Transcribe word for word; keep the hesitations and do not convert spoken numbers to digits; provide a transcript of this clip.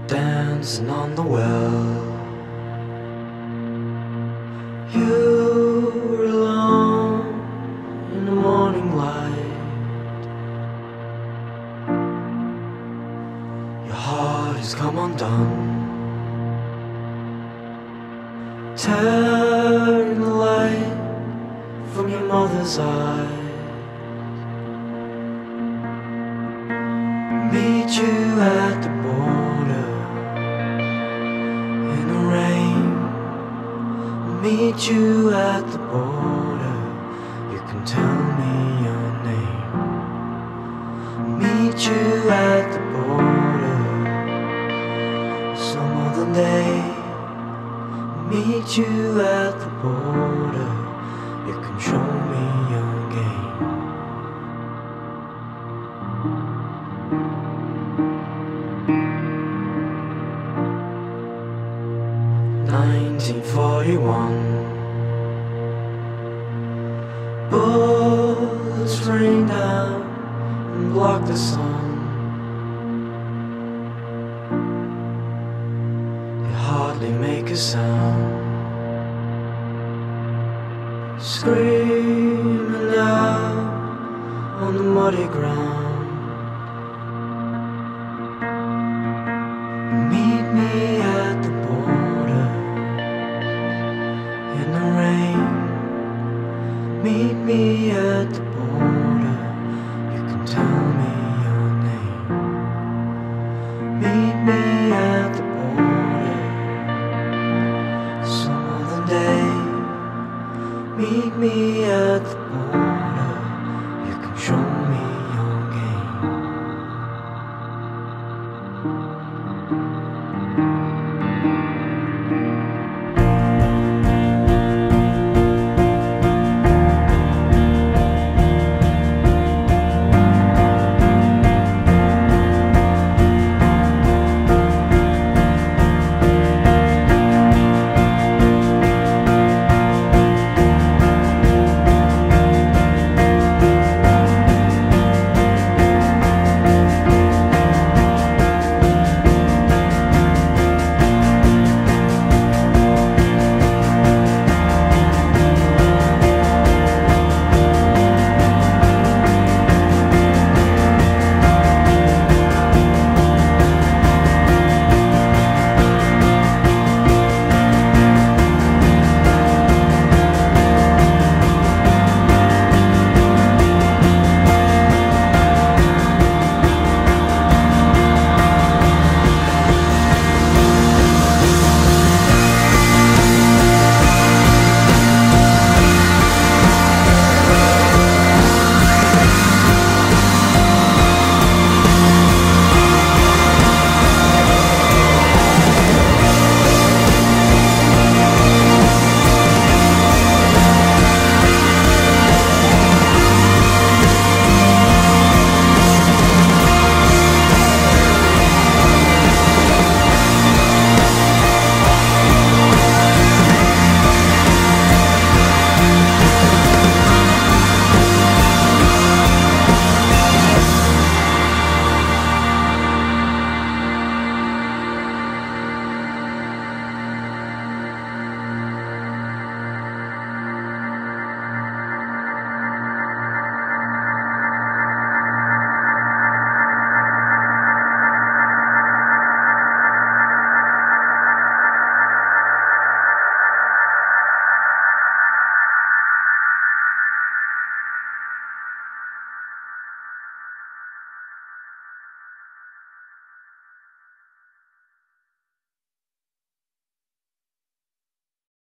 dancing on the well. You're alone in the morning light. Your heart has come undone. Turn the light from your mother's eyes. Meet you at the border in the rain. Meet you at the border. You can tell me your name. Meet you at the border some other day. Meet you at the border. You can show me your game. nineteen forty-one. Bullets rain down and block the sun. You hardly make a sound. Screaming out on the muddy ground. Meet me at the border in the rain. Meet me at the border. You can tell me your name. Meet me at the border some other day. Meet me at the border. You can show me your game.